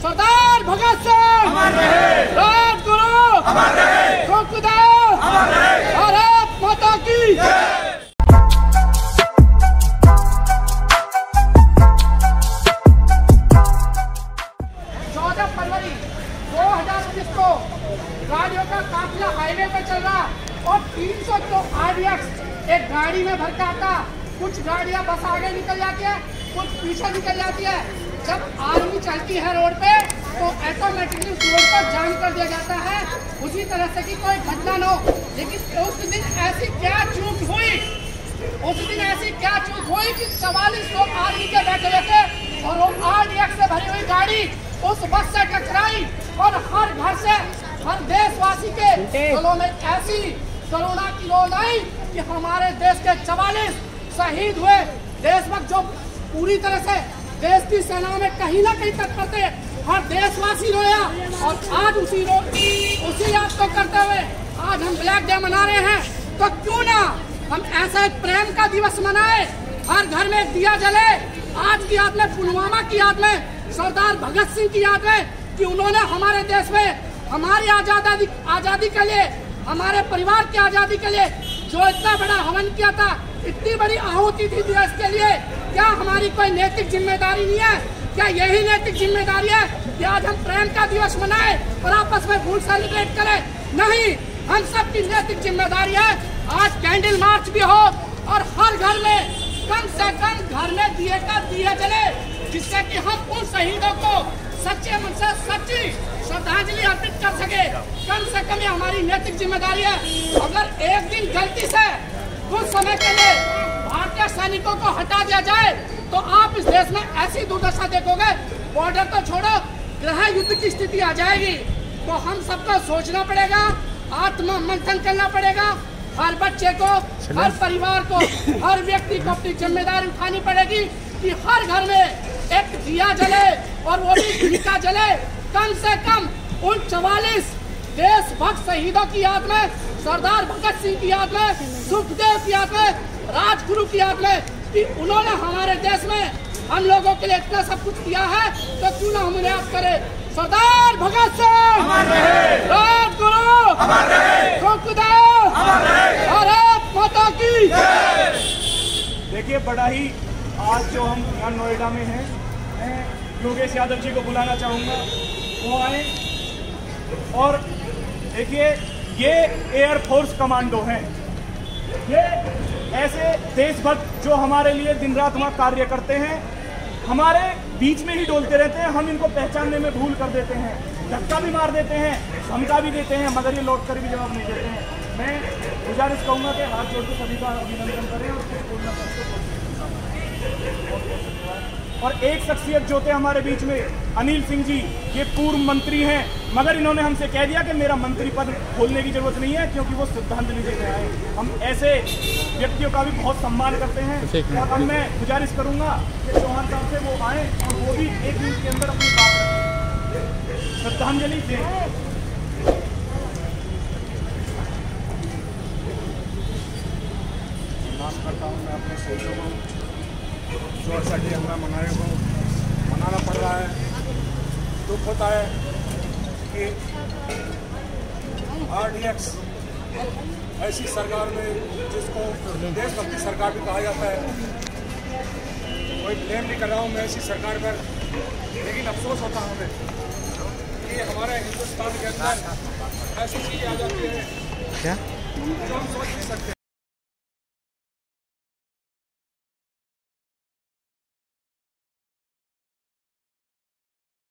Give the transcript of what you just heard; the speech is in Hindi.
सरदार भगत सिंह, राजगुरु, सुखदेव, भारत माता की। 14 फरवरी 2019 को गाड़ियों का काफिला हाईवे पे चल रहा और 300 तो RDX एक गाड़ी में भर के आता। कुछ गाड़ियां बस आगे निकल जाती है, कुछ पीछे निकल जाती है। जब आर्मी चलती है रोड पे तो ऑटोमेटिकली उस रोड को जाम कर दिया जाता है, उसी तरह से कि कोई घटना न हो। लेकिन उस दिन ऐसी क्या चूक हुई, कि 44 लोग आर्मी के बैठे हुए थे और वो RDX से भरी हुई गाड़ी उस बस से टकराई और हर घर से हर देशवासी के दिलों में ऐसी करुणा की लौ आई कि हमारे देश के 44 शहीद हुए देशभक्त जो पूरी तरह से देश की सेना में कहीं ना कहीं तत्पर थे। हर देशवासी रोया और आज उसी याद को करते हुए आज हम ब्लैक डे मना रहे हैं। तो क्यों ना हम ऐसा एक प्रेम का दिवस मनाए, हर घर में दिया जले। आज की याद में, पुलवामा की याद में, सरदार भगत सिंह की याद में कि उन्होंने हमारे देश में हमारी आजादी के लिए, हमारे परिवार की आजादी के लिए जो इतना बड़ा हवन किया था, इतनी बड़ी आहुति थी देश के लिए। क्या हमारी कोई नैतिक जिम्मेदारी नहीं है? क्या यही नैतिक जिम्मेदारी है कि आज हम प्रेम का दिवस मनाएं और आपस में फूल सेलिब्रेट करें? नहीं, हम सबकी नैतिक जिम्मेदारी है आज कैंडल मार्च भी हो और हर घर में कम से कम घर में दिए जले, जिससे कि हम उन शहीदों को सच्चे मन से सच्ची श्रद्धांजलि अर्पित कर सके। कम से कम ये हमारी नैतिक जिम्मेदारी है। अगर एक दिन गलती से कुछ समय के लिए भारतीय सैनिकों को हटा दिया जाए तो आप इस देश में ऐसी दुर्दशा देखोगे, बॉर्डर तो छोड़ो, गृह युद्ध की स्थिति आ जाएगी। तो हम सबको सोचना पड़ेगा, आत्म मंथन करना पड़ेगा। हर बच्चे को, हर परिवार को, हर व्यक्ति को अपनी जिम्मेदारी उठानी पड़ेगी कि हर घर में एक दिया जले और वो भी घी जले। कम से कम उन 44 देशभक्त शहीदों की याद में, सरदार भगत सिंह की याद में, सुखदेव की याद में, राजगुरु की याद में कि उन्होंने हमारे देश में हम लोगों के लिए इतना सब कुछ किया है, तो क्यों ना हम उन्हें याद करें। सरदार भगत सिंह, राजगुरु, सुखदेव, भारत माता की। देखिए, बड़ा ही आज जो हम यहाँ नोएडा में हैं, मैं योगेश यादव जी को बुलाना चाहूँगा, वो आए। और देखिए, ये एयरफोर्स कमांडो हैं, ये ऐसे देशभक्त जो हमारे लिए दिन रात वहाँ कार्य करते हैं, हमारे बीच में ही डोलते रहते हैं। हम इनको पहचानने में भूल कर देते हैं, धक्का भी मार देते हैं, धमका भी देते हैं, मगर ये लौट कर भी जवाब नहीं देते हैं। मैं गुजारिश कहूँगा कि हाथ जोड़ के सभी का अभिनंदन करें और कुछ बोलना चाहते। और एक शख्सियत जो थे हमारे बीच में, अनिल सिंह जी, ये पूर्व मंत्री हैं, मगर इन्होंने हमसे कह दिया कि मेरा मंत्री पद खोलने की जरूरत नहीं है, क्योंकि वो श्रद्धांजलि देने आए। हम ऐसे व्यक्तियों का भी बहुत सम्मान करते हैं। और अब मैं गुजारिश करूंगा कि चौहान साहब से वो आए और वो भी एक मिनट के अंदर अपनी बात रखें, श्रद्धांजलि दें। करता हूँ मैं अपने शहीदों को, जो 68 हमें मनाना पड़ रहा है। दुख होता है कि RDX ऐसी सरकार में, जिसको देशभक्ति सरकार भी कहा जाता है, कोई ब्लेम नहीं कर रहा हूँ मैं ऐसी सरकार पर, लेकिन अफसोस होता है हमें कि हमारे हिंदुस्तान के अंदर ऐसी चीज़ें आ जाती है जो हम सोच नहीं सकते।